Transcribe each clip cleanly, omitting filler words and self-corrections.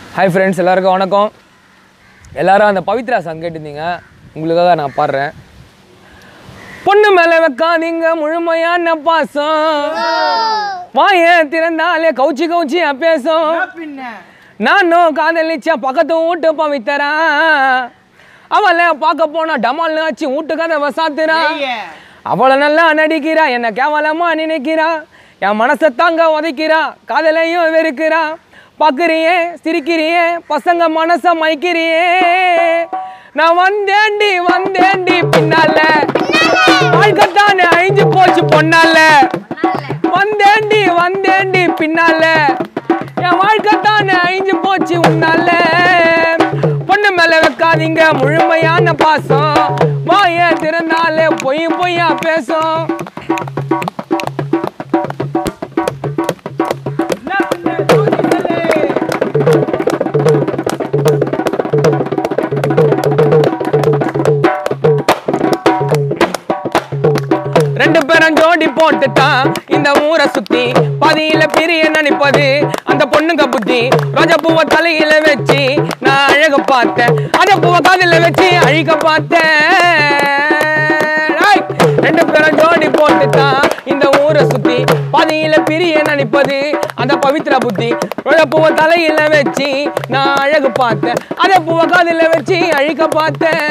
Hi friends, எல்லாருக்கும் வணக்கம். எல்லாரும் அந்த பவித்ரா சாங் கேட்டுருந்தீங்க, உங்களுக்காக நான் பாடுறேன். பொண்ணு மேலே வைக்காதீங்க முழுமையான பாசம், வாய திறந்தாலே கவுச்சி கவுச்சி பேசும். நானும் காதலிச்சா பக்கத்து வீட்டு பவித்ரா, அவளை பார்க்க போனா டமால்னு ஆச்சு வீட்டு கதவை சாத்துறா. அவளை நல்லா நடிக்கிறா, என்னை கேவலமா நினைக்கிறா, என் மனசை தாங்க உதைக்கிறா, காதலையும் வெறுக்கிறா. பார்க்குறியே சிரிக்கிறியே பசங்க மனசை மைக்கிறியே, நான் வந்தேண்டி பின்னால வாழ்க்கத்தானே அழிஞ்சு போச்சு பொண்ணால. வந்தேண்டி பின்னால என் வாழ்க்கத்தானே அழிஞ்சு போச்சு உன்னால. பொண்ணு மேல வைக்காதீங்க முழுமையான பாசம், வாய திறந்தாலே பொய்யா பேசும். ரெண்டு பேரும் ஜோடி போட்டுட்டான் இந்த ஊரை சுத்தி, பதியில பிரிய நினைப்பது அந்த பொண்ணுங்க புத்தி. ரோஜா பூவை தலையில வச்சு நான் அழக பார்த்தேன், அந்த பூவை காதில வச்சு அழிக்க பார்த்தேன். ரெண்டு பேரும் ஜோடி போட்டுட்டான் இந்த ஊரை சுத்தி, பதியில பிரிய நினைப்பது அந்த பவித்ரா புத்தி. ரோஜா பூவை தலையில வச்சு நான் அழகு பார்த்தேன், அந்த பூவை காதில வச்சு அழிக்க பார்த்தேன்.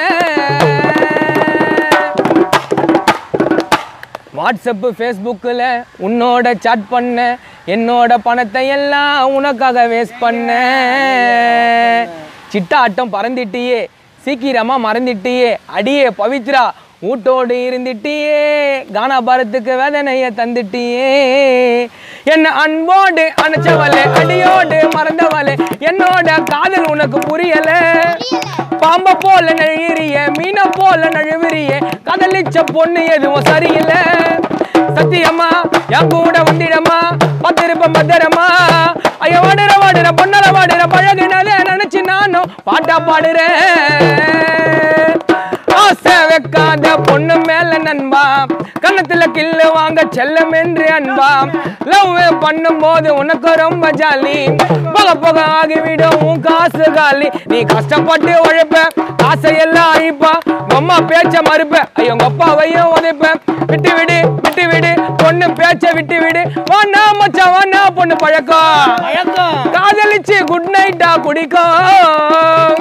வாட்ஸ்அப்பு ஃபேஸ்புக்கில் உன்னோட சாட் பண்ண, என்னோட பணத்தை எல்லாம் உனக்காக வேஸ்ட் பண்ண. சிட்டா ஆட்டம் பறந்துட்டியே, சீக்கிரமாக மறந்துட்டியே, அடியே பவித்ரா வீட்டோடு இருந்துட்டியே, கானா பாரத்துக்கு வேதனையை தந்துட்டியே. என்ன அன்போடு அணைச்சவளே, அடியோடு மறந்தவளே, என்னோட காதல் உனக்கு புரியல. பாம்ப போல நழுவிறிய, மீனை போல நழுவிறிய, காதலிச்ச பொண்ணு எதுவும் சரியில்லை. சத்தியம்மா என் கூட வந்திடமா, பத்திருப்ப பத்திரமா. ஐயா வாடுற பொண்ணால வாடுற பழகினதே நினைச்சு நானும் பாட்டா பாடுறேன். ஆசை வைக்காத பொண்ணு மேல நண்பா, கண்ணத்துல கில்லு வாங்க செல்லம் என்று அன்பா. லவ் பண்ணும் போது உனக்கு ரொம்ப ஜாலி, போக ஆகிவிடும் உன் காசு காலி. நீ கஷ்டப்பட்டு உழைப்ப, காசை எல்லாம் அழிப்பா, அம்மா பேச்ச மறுப்ப, ஐயோ அப்பாவையும் உதைப்ப. விட்டு விடு பொண்ணு பேச்ச விட்டு விடு. வானா மச்சான் வானா பொண்ணு பழக்கம், காதலிச்சு குட் நைட்டா குடிக்கும்.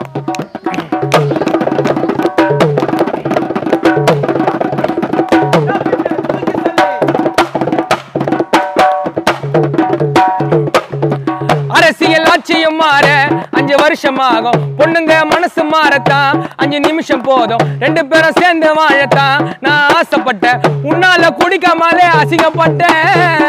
அரசியல் ஆட்சியும் மாற 5 வருஷம் ஆகும், பொண்ணுங்க மனசு மாறத்தான் 5 நிமிஷம் போதும். ரெண்டு பேரும் சேர்ந்து வாழத்தான் நான் ஆசைப்பட்டேன், உன்னால குடிக்காமலே அசிங்கப்பட்டேன்.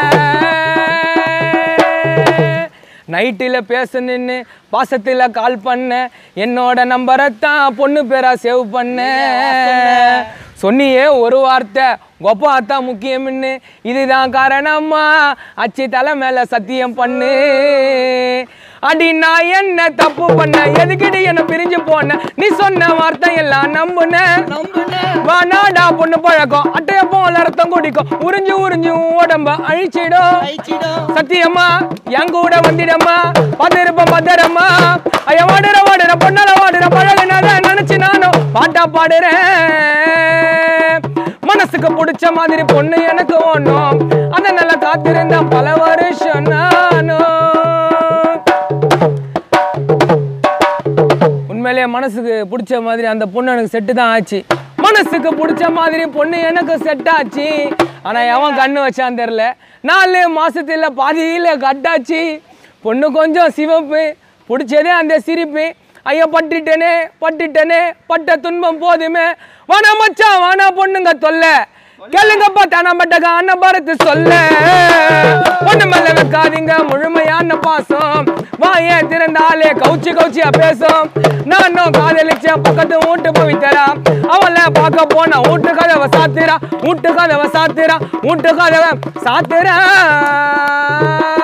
நைட்டில் பேச நின்று பாசத்தில் கால் பண்ண, என்னோட நம்பரைத்தான் பொண்ணு பேரா சேவ் பண்ண. சொன்னியே ஒரு வார்த்தை கொப்பாத்தா முக்கியம்னு, இதுதான் காரணமா அச்சி தலை மேல சத்தியம் பண்ணு. அடி நான் என்ன தப்பு பண்ண, எதுக்கிட்டு என்ன பிரிஞ்சு போன, நீ சொன்ன வார்த்தை எல்லாம் நம்புன. வானாடா பொண்ணு பழக்கம், அட்டைய போல ரத்தம் குடிக்கும், உறிஞ்சு உடம்ப அழிச்சிடும். சத்தியம்மா என் கூட வந்திடம்மா, பத்திருப்ப பத்திரமா. ஐயா வாடுற பொண்ணால வாடுற பழகினத நினைச்சு நானும் பாட்டா பாடுறேன். மனசுக்கு பிடிச்ச மாதிரி பொண்ணு எனக்கு ஒண்ணும், அத நல்லா காத்திருந்த பல வருஷம் நானும். உண்மையிலேயே மனசுக்கு பிடிச்ச மாதிரி அந்த பொண்ணு எனக்கு செட்டு தான் ஆச்சு. மனசுக்கு பிடிச்ச மாதிரி பொண்ணு எனக்கு செட் ஆச்சு. ஆனா எவன் கண்ணு வச்சான்னு தெரியல, 4 மாசத்துல பாதியில கட்டாச்சு. பொண்ணு கொஞ்சம் சிவப்பு, பிடிச்சதே அந்த சிரிப்பு. ஐயா பட்டுட்டனே பட்ட துன்பம் போதுமே. வானா மச்சான் வானா பொண்ணுங்க தொல்ல, கேளுங்கப்பா தானாம்பட்ட கான பாரத்து சொல்ல. பொண்ணு மேல வைக்காதீங்க முழுமையான பாசம், வாய திறந்தாலே கவுச்சியா பேசும். நானும் காதலிச்ச பக்கத்து வீட்டு பவித்ரா, அவளை பார்க்க போனா வீட்டு கதவை சாத்துறா.